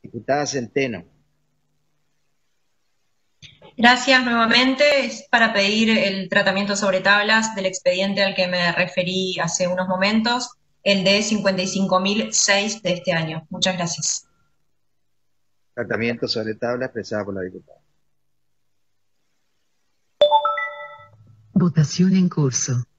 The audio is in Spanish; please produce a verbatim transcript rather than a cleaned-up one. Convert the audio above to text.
Diputada Centeno. Gracias nuevamente. Es para pedir el tratamiento sobre tablas del expediente al que me referí hace unos momentos, el de cincuenta y cinco mil seis de este año. Muchas gracias. Tratamiento sobre tabla expresada por la diputada. Votación en curso.